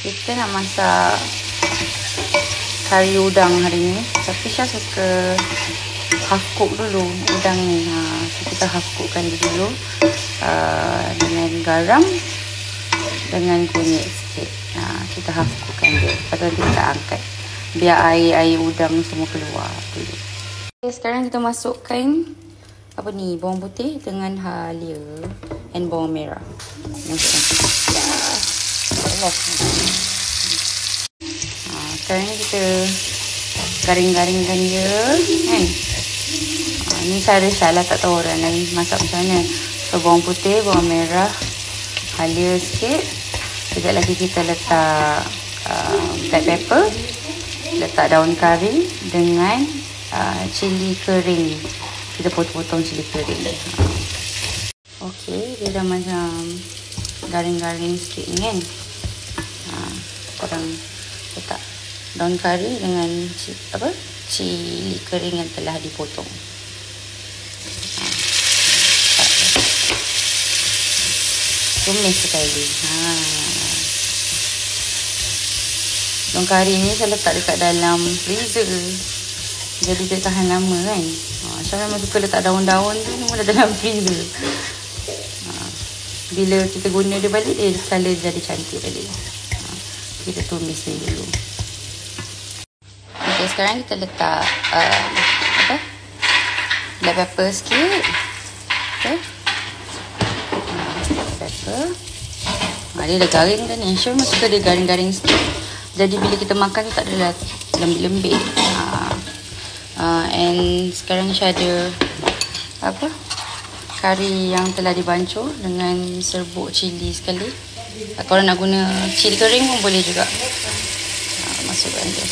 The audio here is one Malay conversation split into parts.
Kita nak masak kari udang hari ni. Tapi Syah suka half cook dulu udang ni. So kita half cookkan dulu dengan garam, dengan kunyit sikit. Kita half cookkan dia. Lepas tu kita angkat. Biar air udang semua keluar dulu. Okay, sekarang kita masukkan bawang putih dengan halia dan bawang merah. Masukkan. Allah. Sekarang ni kita garing-garingkan dia kan. Ni cara Syah lah, tak tahu orang lain masak macam mana. So bawang putih, bawang merah, halia sikit. Sekejap lagi kita letak black pepper, letak daun kari dengan cili kering. Kita potong-potong cili kering. Okey, dia dah macam garing-garing sikit ni kan. Korang letak daun kari dengan cili kering yang telah dipotong. Tumis sekali. Daun kari ni saya letak dekat dalam freezer. Jadi dia tahan lama kan. Saya memang suka letak daun-daun tu semua dalam freezer. Bila kita guna dia balik, dia colour jadi cantik balik. Kita tumis ni dulu. Okay, sekarang kita letak black pepper sikit. Okay. Pepper. Dia dah garing dah ni. Syah memang suka dia garing-garing sikit. Jadi bila kita makan tu tak adalah lembik-lembik. And sekarang Syah ada kari yang telah dibancuh dengan serbuk cili sekali. Kalau nak guna cili kering pun boleh juga. Masukkan dia.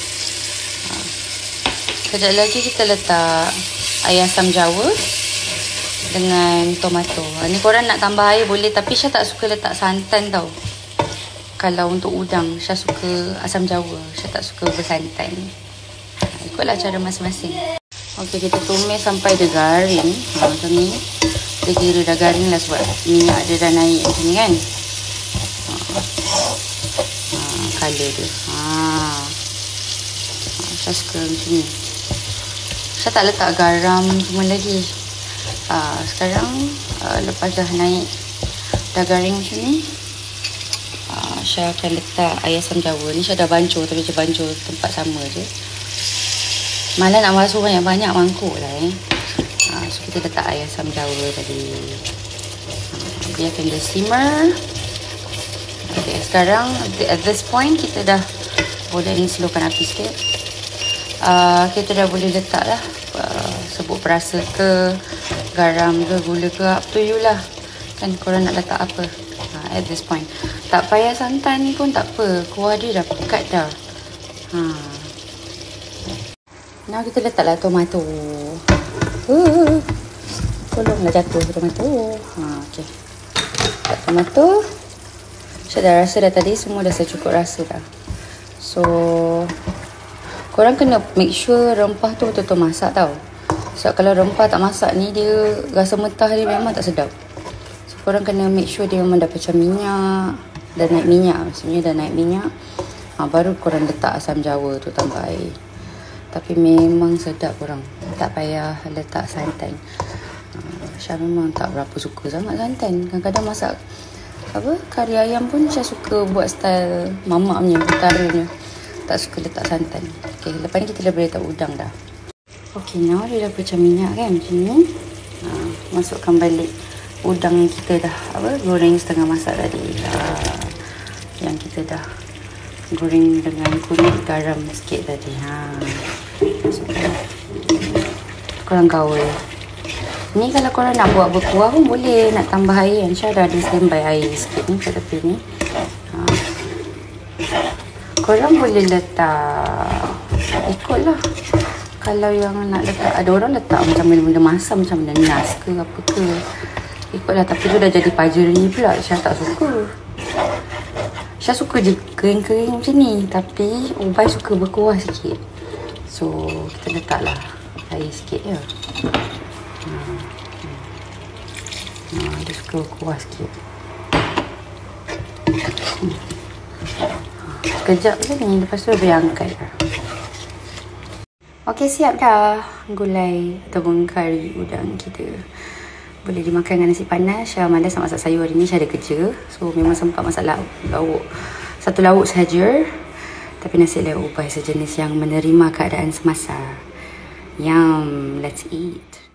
Sekejap lagi kita letak air asam jawa dengan tomato. Ni korang nak tambah air boleh, tapi Syah tak suka letak santan tau. Kalau untuk udang, Syah suka asam jawa. Syah tak suka bersantan. Ikutlah cara masing-masing. Okey, kita tumis sampai dia garing. Macam ni. Dia kira dah garing lah sebab minyak dia dah naik macam ni kan. Colour dia. Syah suka macam ni. Syah tak letak garam semua lagi. Sekarang lepas dah naik, dah garing macam ni, Syah akan letak air asam jawa. Ni Syah dah bancuh, tapi Syah bancuh tempat sama je. Malah nak basuh banyak-banyak mangkuk lah So kita letak air asam jawa tadi. Biarkan dia simmer. Okay, sekarang at this point kita dah boleh slowkan api sikit. Kita dah boleh letak lah serbuk perasa ke, garam ke, gula ke, up to you lah. Kan korang nak letak apa. At this point tak payah santan pun tak apa. Kuah dia dah pekat dah. Now kita letaklah tomato. Tolonglah jatuh tomato. Okay. Letak tomato. Saya dah rasa dah tadi semua dah secukup rasa dah. So korang kena make sure rempah tu betul-betul masak tau. Sebab kalau rempah tak masak ni, dia rasa mentah dia memang tak sedap. So korang kena make sure dia memang dah pecah minyak. Dah naik minyak. Maksudnya dah naik minyak. Baru korang letak asam jawa tu, tambah air. Tapi memang sedap korang. Tak payah letak santan. Syah memang tak berapa suka sangat santan. Kadang-kadang masak kari ayam pun Syah suka buat style mamak punya, utaranya. Tak suka letak santan. Okay, lepas ni kita dah boleh letak udang dah. Okay, now dia dah pecah minyak kan macam ni. Masukkan balik udang yang kita dah goreng setengah masak tadi. Yang kita dah goreng dengan kunyit, garam sikit tadi. Masukkan. Korang gaul. Ni kalau korang nak buat berkuah pun boleh. Nak tambah air kan. Syah dah ada standby air sikit ni kat tepi ni. Korang boleh letak ikutlah. Kalau yang nak letak, ada orang letak macam benda-benda masam, macam benda nas ke apa ke. Ikutlah, tapi tu dah jadi pajeri pula. Syah tak suka. Syah suka je kering-kering macam ni. Tapi Ubay suka berkuah sikit. So kita letaklah air sikit je. Dia suka berkuah sikit. sekejap je ni. Lepas tu boleh angkat. Okey, siap dah gulai ataupun kari udang kita. Boleh dimakan dengan nasi panas. Syah malas nak masak sayur hari ni. Syah ada kerja. So memang sempat masak lauk. Satu lauk saja. Tapi nasi lauk ubah sejenis yang menerima keadaan semasa. Yum, let's eat.